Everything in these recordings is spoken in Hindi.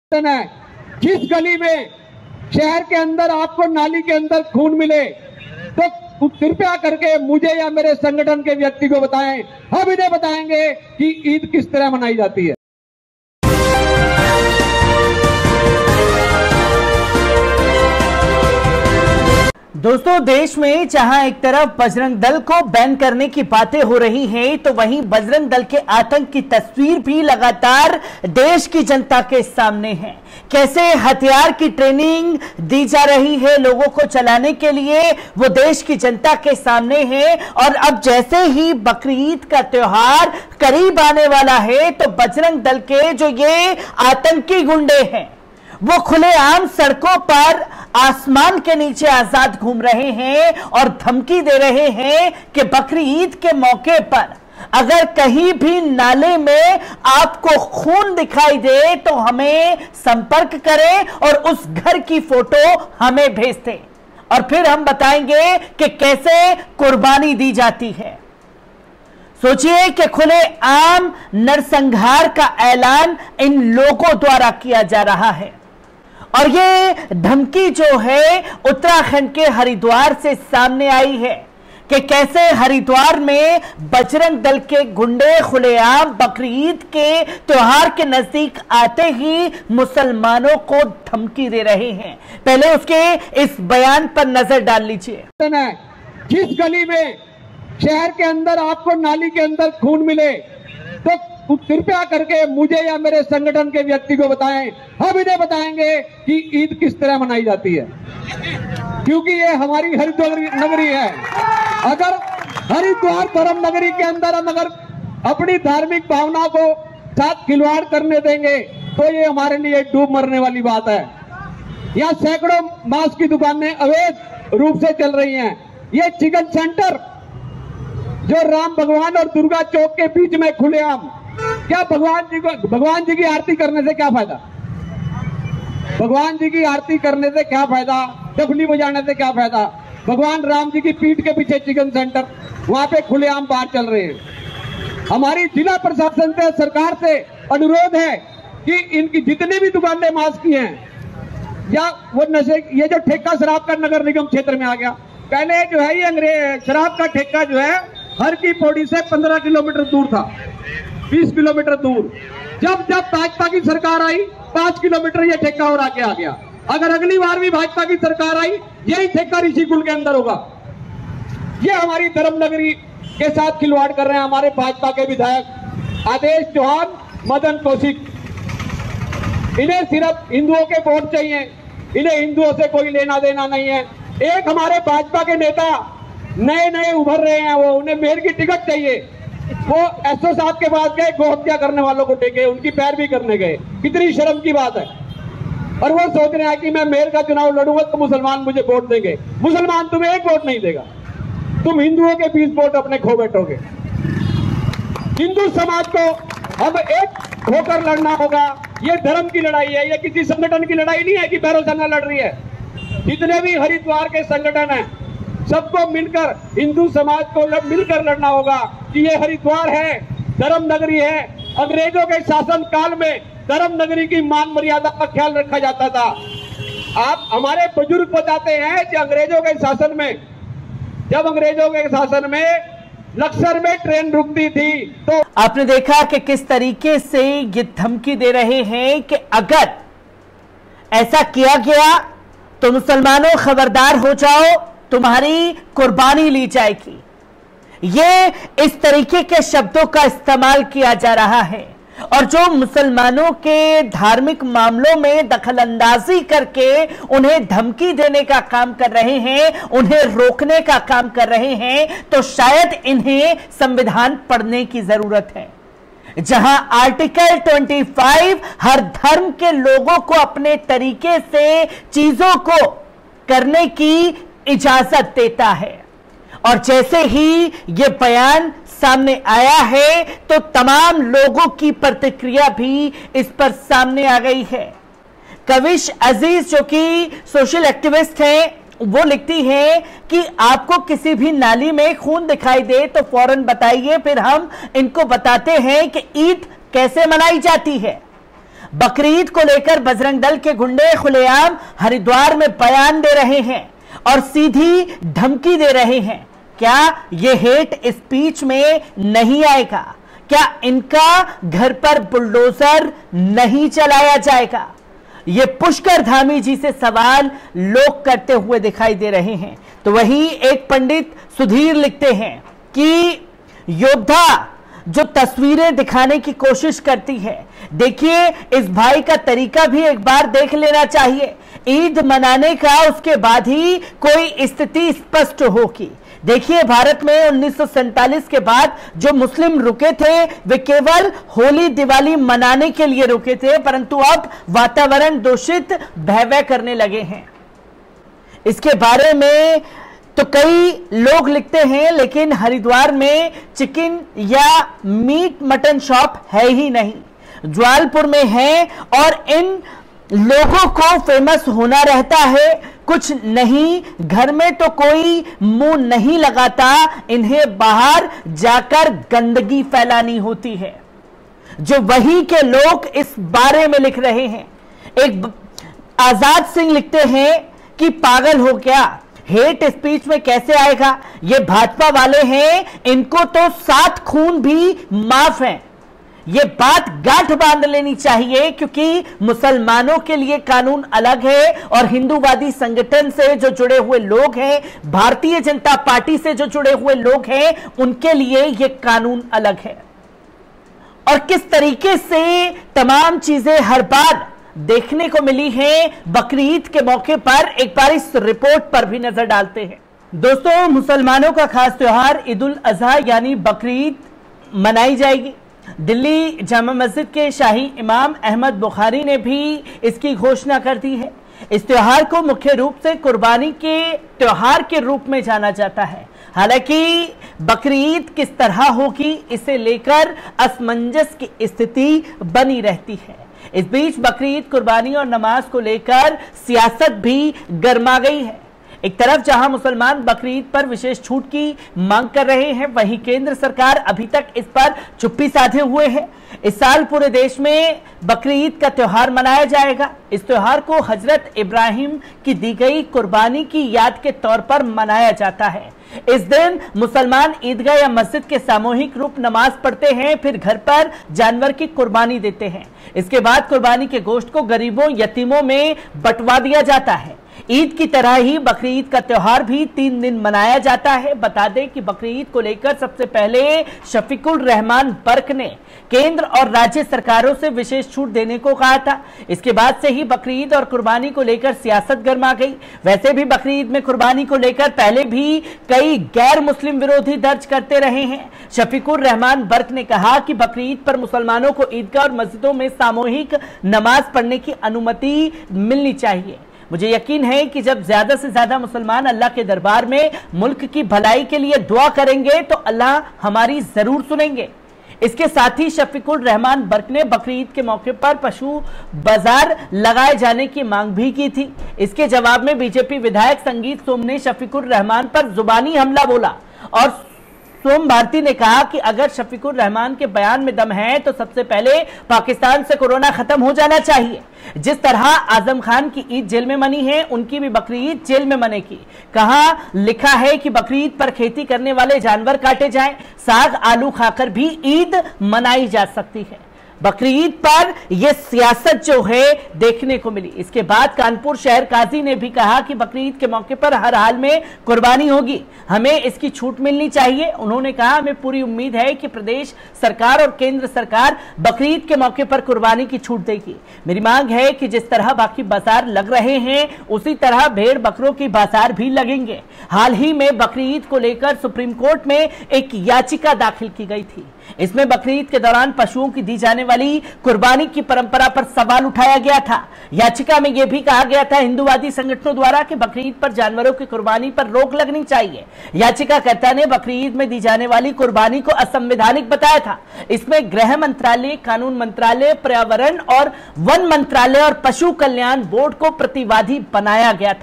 है। जिस गली में शहर के अंदर आपको नाली के अंदर खून मिले तो कृपया करके मुझे या मेरे संगठन के व्यक्ति को बताएं, हम इन्हें बताएंगे कि ईद किस तरह मनाई जाती है। दोस्तों, देश में जहां एक तरफ बजरंग दल को बैन करने की बातें हो रही हैं, तो वहीं बजरंग दल के आतंक की तस्वीर भी लगातार देश की जनता के सामने है। कैसे हथियार की ट्रेनिंग दी जा रही है लोगों को चलाने के लिए, वो देश की जनता के सामने है। और अब जैसे ही बकरीद का त्योहार करीब आने वाला है, तो बजरंग दल के जो ये आतंकी गुंडे हैं, वो खुलेआम सड़कों पर आसमान के नीचे आजाद घूम रहे हैं और धमकी दे रहे हैं कि बकरी ईद के मौके पर अगर कहीं भी नाले में आपको खून दिखाई दे तो हमें संपर्क करें और उस घर की फोटो हमें भेज दें, और फिर हम बताएंगे कि कैसे कुर्बानी दी जाती है। सोचिए कि खुलेआम नरसंहार का ऐलान इन लोगों द्वारा किया जा रहा है। और ये धमकी जो है उत्तराखंड के हरिद्वार से सामने आई है कि कैसे हरिद्वार में बजरंग दल के गुंडे खुलेआम बकरीद के त्योहार के नजदीक आते ही मुसलमानों को धमकी दे रहे हैं। पहले उसके इस बयान पर नजर डाल लीजिए। जिस गली में शहर के अंदर आपको नाली के अंदर खून मिले तो कृपया करके मुझे या मेरे संगठन के व्यक्ति को बताएं, हम इन्हें बताएंगे कि ईद किस तरह मनाई जाती है, क्योंकि ये हमारी हरिद्वार नगरी है। अगर हरिद्वार धर्म नगरी के अंदर हम अगर अपनी धार्मिक भावना को साथ खिलवाड़ करने देंगे तो ये हमारे लिए डूब मरने वाली बात है। यहाँ सैकड़ों मांस की दुकानें अवैध रूप से चल रही हैं। ये चिकन सेंटर जो राम भगवान और दुर्गा चौक के बीच में खुलेआम, क्या भगवान जी की आरती करने से क्या फायदा? भगवान जी की आरती करने से क्या फायदा? डफली बजाने से क्या फायदा? भगवान राम जी की पीठ के पीछे चिकन सेंटर, वहां पे खुलेआम बार चल रहे हैं। हमारी जिला प्रशासन से, सरकार से अनुरोध है कि इनकी जितनी भी दुकानें मांस की हैं या वो नशे, ये जो ठेका शराब का नगर निगम क्षेत्र में आ गया, पहले जो है ये शराब का ठेका जो है हर की पौड़ी से 15 किलोमीटर दूर था, 20 किलोमीटर दूर। जब भाजपा की सरकार आई 5 किलोमीटर ये ठेका और आगे आ गया। अगर अगली बार भी भाजपा की सरकार आई यही ठेका ऋषिकुल के अंदर होगा। ये हमारी धर्म नगरी के साथ खिलवाड़ कर रहे हैं हमारे भाजपा के विधायक आदेश चौहान, मदन कौशिक। इन्हें सिर्फ हिंदुओं के वोट चाहिए, इन्हें हिंदुओं से कोई लेना देना नहीं है। एक हमारे भाजपा के नेता नए उभर रहे हैं, वो उन्हें मेयर की टिकट चाहिए, वो एसओ साहब के पास गए, गौ हत्या करने वालों को टेके, उनकी पैरवी करने गए। कितनी शर्म की बात है। और वो सोच रहे हैं कि मैं मेयर का चुनाव लड़ूंगा तो मुसलमान मुझे वोट देंगे। मुसलमान तुम्हें एक वोट नहीं देगा, तुम हिंदुओं के 20 वोट अपने खो बैठोगे। हिंदू समाज को अब एक होकर लड़ना होगा। ये धर्म की लड़ाई है, ये किसी संगठन की लड़ाई नहीं है कि भैरव सेना लड़ रही है। जितने भी हरिद्वार के संगठन हैं सबको मिलकर, हिंदू समाज को मिलकर लड़ना होगा कि ये हरिद्वार है, धर्म नगरी है। अंग्रेजों के शासन काल में धर्म नगरी की मान मर्यादा का ख्याल रखा जाता था। आप हमारे बुजुर्ग बताते हैं कि अंग्रेजों के शासन में, जब अंग्रेजों के शासन में लक्सर में ट्रेन रुकती थी तो आपने देखा कि किस तरीके से ये धमकी दे रहे हैं कि अगर ऐसा किया गया तो मुसलमानों खबरदार हो जाओ, तुम्हारी कुर्बानी ली जाएगी। ये इस तरीके के शब्दों का इस्तेमाल किया जा रहा है। और जो मुसलमानों के धार्मिक मामलों में दखलंदाजी करके उन्हें धमकी देने का काम कर रहे हैं, उन्हें रोकने का काम कर रहे हैं, तो शायद इन्हें संविधान पढ़ने की जरूरत है, जहां आर्टिकल 25 हर धर्म के लोगों को अपने तरीके से चीजों को करने की इजाजत देता है। और जैसे ही ये बयान सामने आया है तो तमाम लोगों की प्रतिक्रिया भी इस पर सामने आ गई है। कविश अजीज जो कि सोशल एक्टिविस्ट हैं, वो लिखती हैं कि आपको किसी भी नाली में खून दिखाई दे तो फौरन बताइए, फिर हम इनको बताते हैं कि ईद कैसे मनाई जाती है। बकरीद को लेकर बजरंग दल के गुंडे खुलेआम हरिद्वार में बयान दे रहे हैं और सीधी धमकी दे रहे हैं। क्या ये हेट स्पीच में नहीं आएगा? क्या इनका घर पर बुलडोजर नहीं चलाया जाएगा? ये पुष्कर धामी जी से सवाल लोग करते हुए दिखाई दे रहे हैं। तो वहीं एक पंडित सुधीर लिखते हैं कि योद्धा जो तस्वीरें दिखाने की कोशिश करती है, देखिए इस भाई का तरीका भी एक बार देख लेना चाहिए। ईद मनाने का उसके बाद ही कोई स्थिति स्पष्ट होगी। देखिए भारत में 1947 के बाद जो मुस्लिम रुके थे वे केवल होली दिवाली मनाने के लिए रुके थे, परंतु अब वातावरण दूषित भय करने लगे हैं। इसके बारे में तो कई लोग लिखते हैं, लेकिन हरिद्वार में चिकन या मीट मटन शॉप है ही नहीं, जवालपुर में है और इन लोगों को फेमस होना रहता है। कुछ नहीं, घर में तो कोई मुंह नहीं लगाता, इन्हें बाहर जाकर गंदगी फैलानी होती है। जो वहीं के लोग इस बारे में लिख रहे हैं। एक आजाद सिंह लिखते हैं कि पागल हो क्या, हेट स्पीच में कैसे आएगा? ये भाजपा वाले हैं, इनको तो 7 खून भी माफ है। ये बात गांठ बांध लेनी चाहिए, क्योंकि मुसलमानों के लिए कानून अलग है और हिंदूवादी संगठन से जो जुड़े हुए लोग हैं, भारतीय जनता पार्टी से जो जुड़े हुए लोग हैं, उनके लिए ये कानून अलग है। और किस तरीके से तमाम चीजें हर बार देखने को मिली है बकरीद के मौके पर, एक बार इस रिपोर्ट पर भी नजर डालते हैं। दोस्तों, मुसलमानों का खास त्योहार ईद उल अजहा यानी बकरीद मनाई जाएगी। दिल्ली जामा मस्जिद के शाही इमाम अहमद बुखारी ने भी इसकी घोषणा कर दी है। इस त्योहार को मुख्य रूप से कुर्बानी के त्योहार के रूप में जाना जाता है। हालांकि बकरीद किस तरह होगी, इसे लेकर असमंजस की स्थिति बनी रहती है। इस बीच बकरीद, कुर्बानी और नमाज को लेकर सियासत भी गर्मा गई है। एक तरफ जहां मुसलमान बकरीद पर विशेष छूट की मांग कर रहे हैं, वहीं केंद्र सरकार अभी तक इस पर चुप्पी साधे हुए है। इस साल पूरे देश में बकरीद का त्योहार मनाया जाएगा। इस त्योहार को हजरत इब्राहिम की दी गई कुर्बानी की याद के तौर पर मनाया जाता है। इस दिन मुसलमान ईदगाह या मस्जिद के सामूहिक रूप नमाज पढ़ते हैं, फिर घर पर जानवर की कुर्बानी देते हैं। इसके बाद कुर्बानी के गोश्त को गरीबों, यतीमों में बंटवा दिया जाता है। ईद की तरह ही बकरीद का त्योहार भी 3 दिन मनाया जाता है। बता दें कि बकरीद को लेकर सबसे पहले शफीकुर रहमान बर्क ने केंद्र और राज्य सरकारों से विशेष छूट देने को कहा था। इसके बाद से ही बकरीद और कुर्बानी को लेकर सियासत गर्मा गई। वैसे भी बकरीद में कुर्बानी को लेकर पहले भी कई गैर मुस्लिम विरोधी दर्ज करते रहे हैं। शफीकुर रहमान बर्क ने कहा कि बकरीद पर मुसलमानों को ईदगाह और मस्जिदों में सामूहिक नमाज पढ़ने की अनुमति मिलनी चाहिए। मुझे यकीन है कि जब ज्यादा से ज्यादा मुसलमान अल्लाह के दरबार में मुल्क की भलाई के लिए दुआ करेंगे तो अल्लाह हमारी जरूर सुनेंगे। इसके साथ ही शफीकुर रहमान बर्क ने बकरीद के मौके पर पशु बाजार लगाए जाने की मांग भी की थी। इसके जवाब में बीजेपी विधायक संगीत सोम ने शफीकुर रहमान पर जुबानी हमला बोला और सोम भारती ने कहा कि अगर शफीकुर रहमान के बयान में दम है तो सबसे पहले पाकिस्तान से कोरोना खत्म हो जाना चाहिए। जिस तरह आजम खान की ईद जेल में मनी है, उनकी भी बकरीद जेल में मनेगी। कहाँ लिखा है कि बकरीद पर खेती करने वाले जानवर काटे जाएं, साग आलू खाकर भी ईद मनाई जा सकती है। बकरीद पर यह सियासत जो है देखने को मिली। इसके बाद कानपुर शहर काजी ने भी कहा कि बकरीद के मौके पर हर हाल में कुर्बानी होगी, हमें इसकी छूट मिलनी चाहिए। उन्होंने कहा, हमें पूरी उम्मीद है कि प्रदेश सरकार और केंद्र सरकार बकरीद के मौके पर कुर्बानी की छूट देगी। मेरी मांग है कि जिस तरह बाकी बाजार लग रहे हैं उसी तरह भेड़ बकरों की बाजार भी लगेंगे। हाल ही में बकरीद को लेकर सुप्रीम कोर्ट में एक याचिका दाखिल की गई थी। इसमें बकरीद के दौरान पशुओं की दी जाने वाली कुर्बानी की परंपरा पर सवाल उठाया गया था। याचिका में यह भी कहा गया था हिंदूवादी संगठनों द्वारा कि बकरीद पर जानवरों की कुर्बानी पर रोक लगनी चाहिए। याचिकाकर्ता ने बकरीद में दी जाने वाली कुर्बानी को असंवैधानिक बताया था। इसमें गृह मंत्रालय, कानून मंत्रालय, पर्यावरण और वन मंत्रालय और पशु कल्याण बोर्ड को प्रतिवादी बनाया गया था।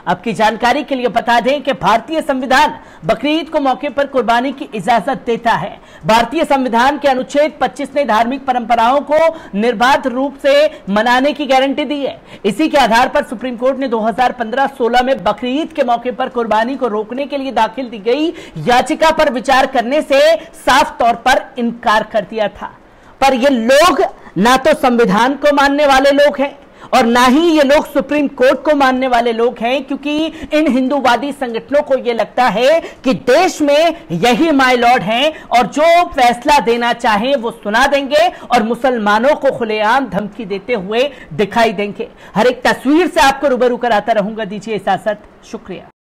आपकी जानकारी के लिए बता दें कि भारतीय संविधान बकरीद को मौके पर कुर्बानी की इजाजत देता है। भारतीय संविधान के अनुच्छेद 25 ने धार्मिक परंपराओं को निर्बाध रूप से मनाने की गारंटी दी है। इसी के आधार पर सुप्रीम कोर्ट ने 2015-16 में बकरीद के मौके पर कुर्बानी को रोकने के लिए दाखिल दी गई याचिका पर विचार करने से साफ तौर पर इनकार कर दिया था। पर ये लोग ना तो संविधान को मानने वाले लोग हैं और ना ही ये लोग सुप्रीम कोर्ट को मानने वाले लोग हैं, क्योंकि इन हिंदूवादी संगठनों को यह लगता है कि देश में यही माय लॉर्ड हैं और जो फैसला देना चाहें वो सुना देंगे और मुसलमानों को खुलेआम धमकी देते हुए दिखाई देंगे। हर एक तस्वीर से आपको रूबरू कराता रहूंगा। दीजिए इजाजत, शुक्रिया।